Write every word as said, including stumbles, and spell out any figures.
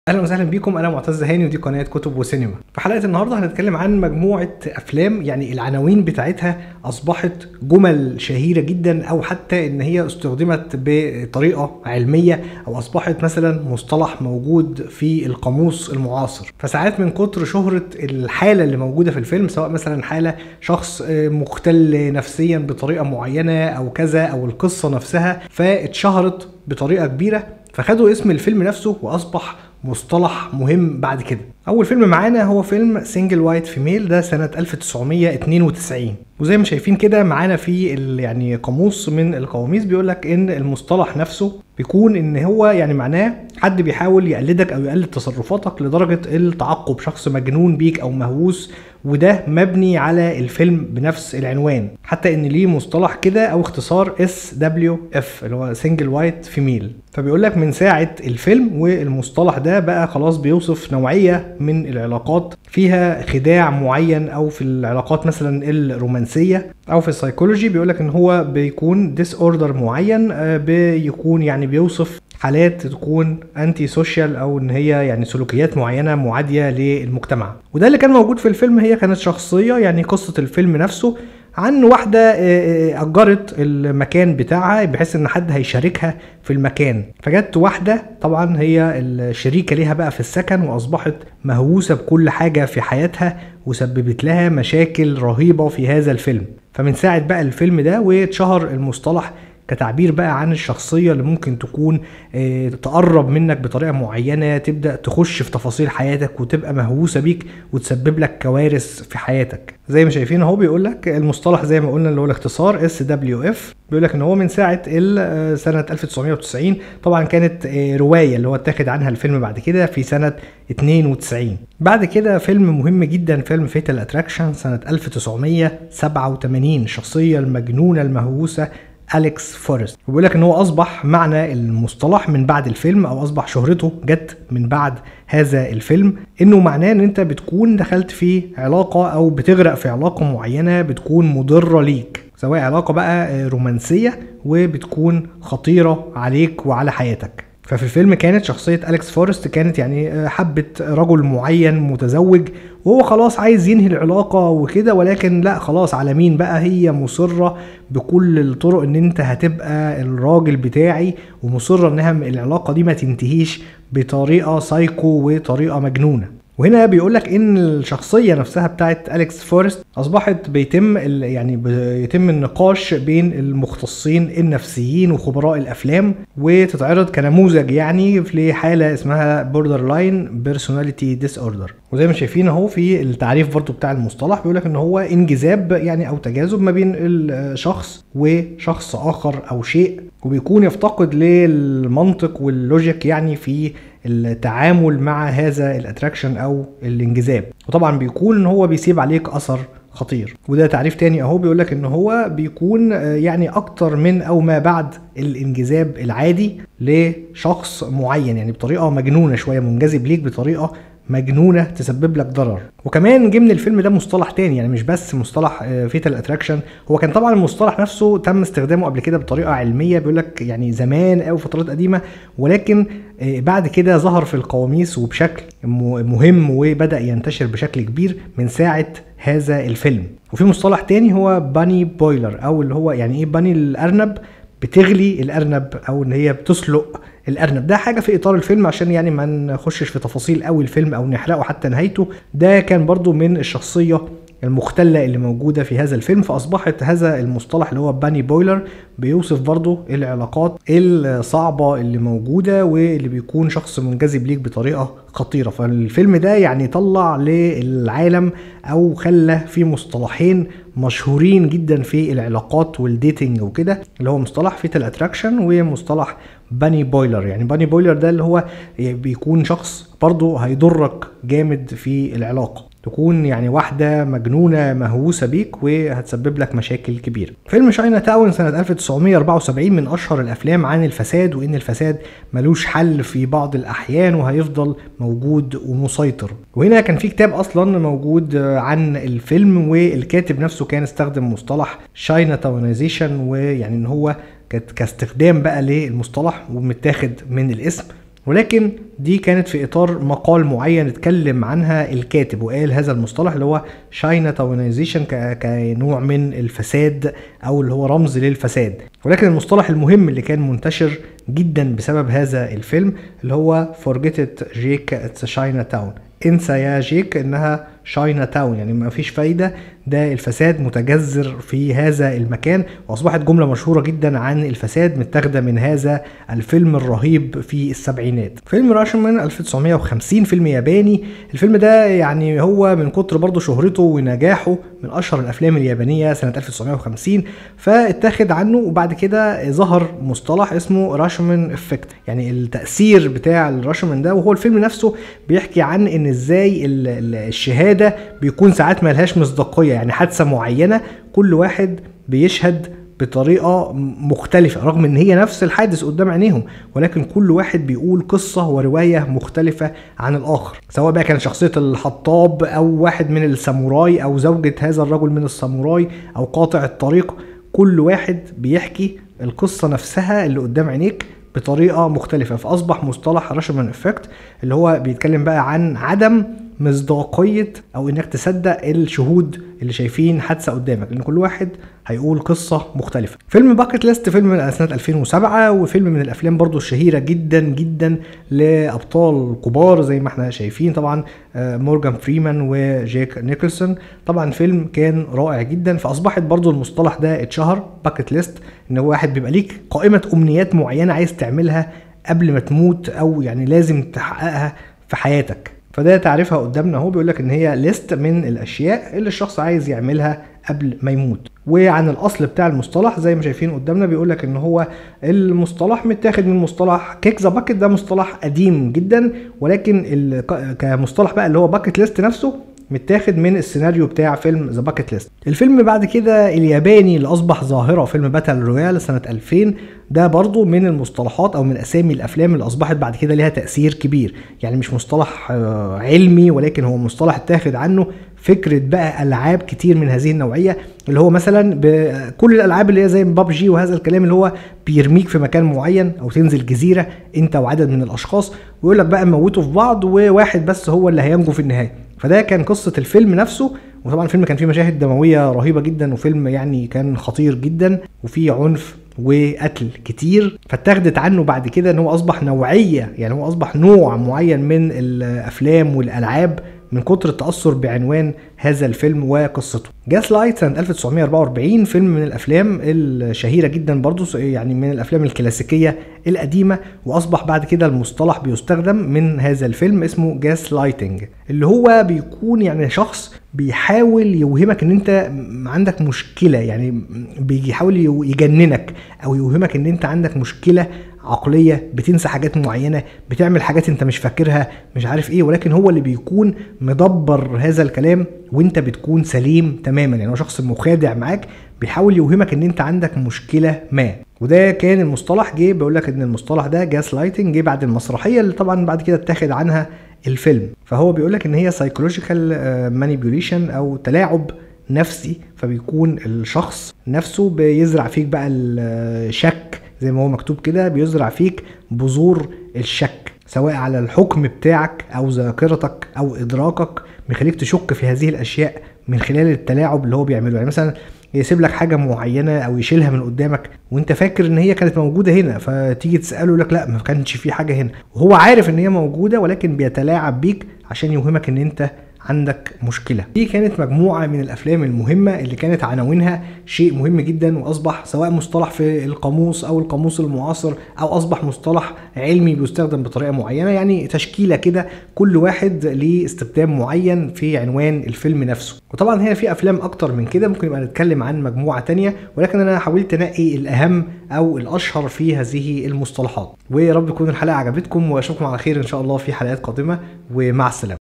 اهلا وسهلا بيكم. انا معتز هاني ودي قناه كتب وسينما. في حلقه النهارده هنتكلم عن مجموعه افلام يعني العناوين بتاعتها اصبحت جمل شهيره جدا، او حتى ان هي استخدمت بطريقه علميه، او اصبحت مثلا مصطلح موجود في القاموس المعاصر. فساعات من كتر شهره الحاله اللي موجوده في الفيلم، سواء مثلا حاله شخص مختل نفسيا بطريقه معينه او كذا، او القصه نفسها فاتشهرت بطريقه كبيره، فخدوا اسم الفيلم نفسه واصبح مصطلح مهم بعد كده. اول فيلم معانا هو فيلم سنجل وايت فيميل، ده سنه ألف وتسعمية واتنين وتسعين. وزي ما شايفين كده معانا في يعني قاموس من القواميس بيقول لك ان المصطلح نفسه بيكون ان هو يعني معناه حد بيحاول يقلدك او يقلد تصرفاتك لدرجه التعقب، شخص مجنون بيك او مهووس. وده مبني على الفيلم بنفس العنوان، حتى ان ليه مصطلح كده او اختصار اس دبليو اف اللي هو سنجل وايت فيميل. فبيقول لك من ساعه الفيلم والمصطلح ده بقى خلاص بيوصف نوعيه من العلاقات فيها خداع معين، او في العلاقات مثلا الرومانسيه او في السايكولوجي بيقول لك ان هو بيكون ديس اوردر معين، بيكون يعني بيوصف حالات تكون انتي سوشيال، او ان هي يعني سلوكيات معينه معاديه للمجتمع. وده اللي كان موجود في الفيلم. هي كانت شخصيه، يعني قصه الفيلم نفسه عن واحدة أجرت المكان بتاعها بحيث ان حد هيشاركها في المكان، فجت واحدة طبعا هي الشريكة ليها بقى في السكن، واصبحت مهووسة بكل حاجة في حياتها وسببت لها مشاكل رهيبة في هذا الفيلم. فمن ساعة بقى الفيلم ده واتشهر المصطلح كتعبير بقى عن الشخصية اللي ممكن تكون اه تقرب منك بطريقة معينة، تبدأ تخش في تفاصيل حياتك وتبقى مهووسة بيك وتسبب لك كوارث في حياتك. زي ما شايفين اهو بيقول لك المصطلح زي ما قلنا اللي هو الاختصار اس دبليو اف. بيقول لك ان هو من ساعة سنة ألف وتسعمية وتسعين. طبعا كانت اه رواية اللي هو اتاخد عنها الفيلم بعد كده في سنة اتنين وتسعين. بعد كده فيلم مهم جدا، فيلم فيتال اتراكشن سنة ألف وتسعمية سبعة وتمانين. الشخصية المجنونة المهووسة أليكس فورست. وبيقول لك ان هو اصبح معنى المصطلح من بعد الفيلم، او اصبح شهرته جت من بعد هذا الفيلم، انه معناه ان انت بتكون دخلت في علاقة او بتغرق في علاقة معينة بتكون مضرة ليك، سواء علاقة بقى رومانسية وبتكون خطيرة عليك وعلى حياتك. ففي الفيلم كانت شخصية أليكس فورست كانت يعني حبت رجل معين متزوج، وهو خلاص عايز ينهي العلاقة وكده، ولكن لا خلاص على مين بقى، هي مصرة بكل الطرق ان انت هتبقى الراجل بتاعي، ومصرة انها العلاقة دي ما تنتهيش بطريقة سايكو وطريقة مجنونة. وهنا بيقولك ان الشخصية نفسها بتاعت أليكس فورست اصبحت بيتم يعني بيتم النقاش بين المختصين النفسيين وخبراء الافلام، وتتعرض كنموذج يعني لحالة اسمها بوردر لاين بيرسوناليتي ديس اوردر. وزي ما شايفين اهو في التعريف برضو بتاع المصطلح بيقولك ان هو انجذاب يعني او تجاذب ما بين الشخص وشخص اخر او شيء، وبيكون يفتقد للمنطق واللوجيك يعني في التعامل مع هذا الاتراكشن او الانجذاب، وطبعا بيكون ان هو بيسيب عليك اثر خطير. وده تعريف تاني اهو بيقولك ان هو بيكون يعني اكتر من او ما بعد الانجذاب العادي لشخص معين، يعني بطريقة مجنونة شوية، منجذب ليك بطريقة مجنونة تسبب لك ضرر. وكمان جه من الفيلم ده مصطلح تاني، يعني مش بس مصطلح فيتال اتراكشن، هو كان طبعا المصطلح نفسه تم استخدامه قبل كده بطريقة علمية بيقولك يعني زمان او فترات قديمة، ولكن بعد كده ظهر في القواميس وبشكل مهم وبدأ ينتشر بشكل كبير من ساعة هذا الفيلم. وفي مصطلح تاني هو باني بويلر، او اللي هو يعني ايه باني الارنب، بتغلي الارنب او ان هي بتسلق الارنب. ده حاجه في اطار الفيلم عشان يعني ما نخشش في تفاصيل قوي الفيلم او نحرقه حتى نهايته. ده كان برضو من الشخصيه المختلة اللي موجودة في هذا الفيلم. فأصبحت هذا المصطلح اللي هو باني بويلر بيوصف برضو العلاقات الصعبة اللي موجودة، واللي بيكون شخص منجذب ليك بطريقة خطيرة. فالفيلم ده يعني طلع للعالم أو خلى في مصطلحين مشهورين جدا في العلاقات والديتنج وكده، اللي هو مصطلح فيتال اتراكشن ومصطلح باني بويلر. يعني باني بويلر ده اللي هو بيكون شخص برضو هيضرك جامد في العلاقة، تكون يعني واحدة مجنونة مهووسة بيك وهتسبب لك مشاكل كبيرة. فيلم شاينا تاون سنة ألف وتسعمية أربعة وسبعين من أشهر الأفلام عن الفساد، وإن الفساد ملوش حل في بعض الأحيان وهيفضل موجود ومسيطر. وهنا كان في كتاب أصلا موجود عن الفيلم، والكاتب نفسه كان استخدم مصطلح شاينا تاونيزيشن، ويعني إن هو كاستخدام بقى للمصطلح ومتاخد من الاسم. ولكن دي كانت في اطار مقال معين اتكلم عنها الكاتب وقال هذا المصطلح اللي هو شاينا تاونايزيشن كنوع من الفساد او اللي هو رمز للفساد. ولكن المصطلح المهم اللي كان منتشر جدا بسبب هذا الفيلم اللي هو forget it جيك it's شاينا تاون، انسى يا جيك انها شاينا تاون، يعني ما فيش فايدة، ده الفساد متجذر في هذا المكان. واصبحت جملة مشهورة جدا عن الفساد متاخدة من هذا الفيلم الرهيب في السبعينات. فيلم راشمان ألف وتسعمائة وخمسين، فيلم ياباني. الفيلم ده يعني هو من كتر برضه شهرته ونجاحه من اشهر الافلام اليابانية سنة ألف وتسعمائة وخمسين، فاتاخد عنه وبعد كده ظهر مصطلح اسمه راشمان افكت، يعني التأثير بتاع الراشمان ده. وهو الفيلم نفسه بيحكي عن ان ازاي الشهادة ده بيكون ساعات ملهاش مصداقية، يعني حادثة معينة كل واحد بيشهد بطريقة مختلفة رغم ان هي نفس الحادث قدام عينيهم، ولكن كل واحد بيقول قصة ورواية مختلفة عن الاخر، سواء بقى كان شخصية الحطاب او واحد من الساموراي او زوجة هذا الرجل من الساموراي او قاطع الطريق. كل واحد بيحكي القصة نفسها اللي قدام عينيك بطريقة مختلفة. فاصبح مصطلح راشمان افكت اللي هو بيتكلم بقى عن عدم مصداقية او انك تصدق الشهود اللي شايفين حادثة قدامك، لان كل واحد هيقول قصة مختلفة. فيلم باكيت ليست فيلم من سنة ألفين وسبعة، وفيلم من الافلام برضو الشهيرة جدا جدا لابطال كبار زي ما احنا شايفين طبعا مورجان فريمان وجاك نيكلسون. طبعا فيلم كان رائع جدا. فاصبحت برضو المصطلح ده اتشهر باكيت ليست، ان هو واحد بيبقى ليك قائمة امنيات معينة عايز تعملها قبل ما تموت او يعني لازم تحققها في حياتك. فده تعرفها قدامنا اهو، بيقول لك ان هي ليست من الاشياء اللي الشخص عايز يعملها قبل ما يموت. وعن الاصل بتاع المصطلح زي ما شايفين قدامنا بيقول لك ان هو المصطلح متاخد من مصطلح كيك ذا باكيت، ده مصطلح قديم جدا، ولكن كمصطلح بقى اللي هو باكيت ليست نفسه متاخد من السيناريو بتاع فيلم ذا باكيت ليست. الفيلم بعد كده الياباني اللي اصبح ظاهره فيلم باتل رويال سنه ألفين، ده برضو من المصطلحات او من اسامي الافلام اللي اصبحت بعد كده ليها تاثير كبير. يعني مش مصطلح علمي، ولكن هو مصطلح اتاخد عنه فكره بقى العاب كتير من هذه النوعيه، اللي هو مثلا بكل الالعاب اللي هي زي بابجي وهذا الكلام، اللي هو بيرميك في مكان معين او تنزل جزيره انت وعدد من الاشخاص ويقول لك بقى موتوا في بعض وواحد بس هو اللي هينجو في النهايه. فده كان قصه الفيلم نفسه. وطبعا الفيلم كان فيه مشاهد دمويه رهيبه جدا، وفيلم يعني كان خطير جدا وفيه عنف وقتل كتير. فاتخذت عنه بعد كده ان هو اصبح نوعيه، يعني هو اصبح نوع معين من الافلام والالعاب من كتر التأثر بعنوان هذا الفيلم وقصته. جاس لايت سنة ألف وتسعمائة وأربعة وأربعين، فيلم من الافلام الشهيرة جدا برضو، يعني من الافلام الكلاسيكية القديمة. واصبح بعد كده المصطلح بيستخدم من هذا الفيلم اسمه جاس لايتنج، اللي هو بيكون يعني شخص بيحاول يوهمك ان انت عندك مشكلة، يعني بيحاول يجننك او يوهمك ان انت عندك مشكلة عقلية، بتنسى حاجات معينة، بتعمل حاجات انت مش فاكرها، مش عارف ايه، ولكن هو اللي بيكون مدبر هذا الكلام وانت بتكون سليم تماما. يعني هو شخص مخادع معاك بيحاول يوهمك ان انت عندك مشكلة ما. وده كان المصطلح جه بيقول لك ان المصطلح ده جاس لايتنج جه بعد المسرحية اللي طبعا بعد كده اتاخد عنها الفيلم. فهو بيقول لك ان هي سايكولوجيكال مانيبيوليشن او تلاعب نفسي، فبيكون الشخص نفسه بيزرع فيك بقى الشك زي ما هو مكتوب كده، بيزرع فيك بذور الشك سواء على الحكم بتاعك او ذاكرتك او ادراكك، بيخليك تشك في هذه الاشياء من خلال التلاعب اللي هو بيعمله. يعني مثلا يسيب لك حاجه معينه او يشيلها من قدامك وانت فاكر ان هي كانت موجوده هنا، فتيجي تساله لك لا ما كانش في حاجه هنا، وهو عارف ان هي موجوده ولكن بيتلاعب بيك عشان يوهمك ان انت عندك مشكلة. دي كانت مجموعة من الأفلام المهمة اللي كانت عناوينها شيء مهم جدا، وأصبح سواء مصطلح في القاموس أو القاموس المعاصر أو أصبح مصطلح علمي بيستخدم بطريقة معينة، يعني تشكيلة كده كل واحد ليه استخدام معين في عنوان الفيلم نفسه. وطبعا هنا في أفلام أكتر من كده، ممكن يبقى نتكلم عن مجموعة تانية، ولكن أنا حاولت أنقي الأهم أو الأشهر في هذه المصطلحات. ويا رب تكون الحلقة عجبتكم، وأشوفكم على خير إن شاء الله في حلقات قادمة، ومع السلامة.